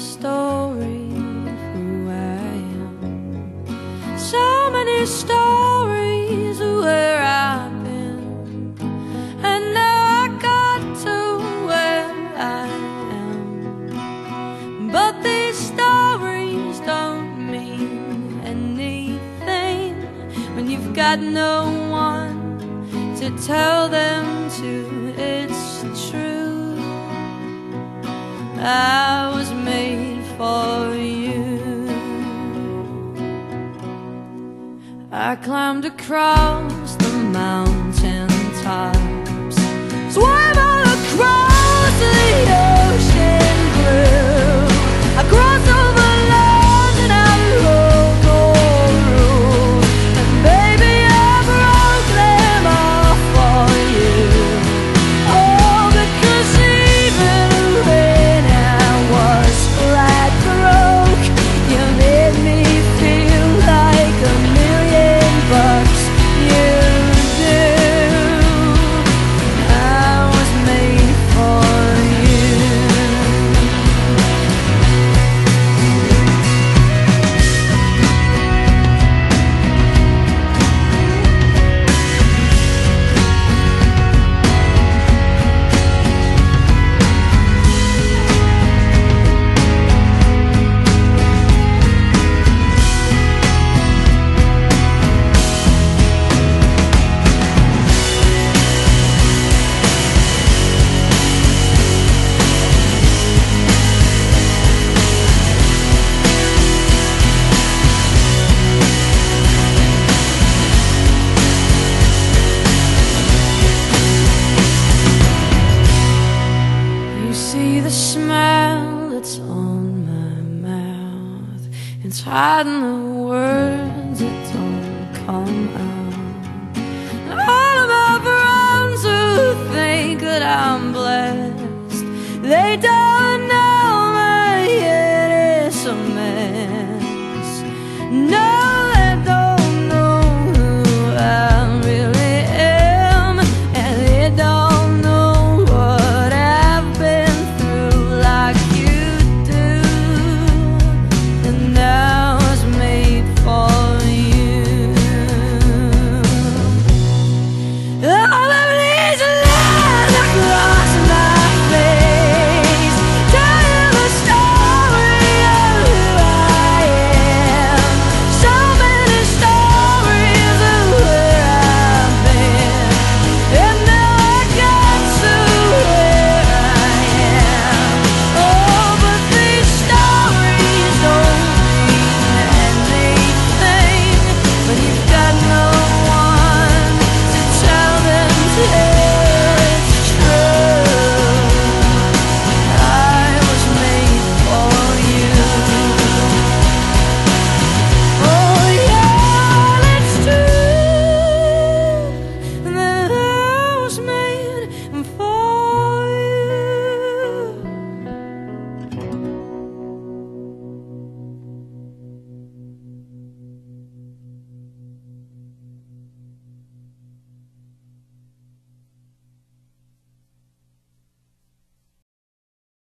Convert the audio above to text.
story of who I am. So many stories of where I've been, and now I got to where I am. But these stories don't mean anything when you've got no one to tell them to. It's true, I was made for you. I climbed across the mountain tops, swam all across the ocean blue. I crossed over land and I broke all rules, and baby I broke them all for you. Oh, because even when I was flat broke, you made me feel like $1,000,000. You do. I was made for you. You see the smile that's on my mouth, it's hiding the words that don't come out. And all of my friends who think that I'm blessed, they don't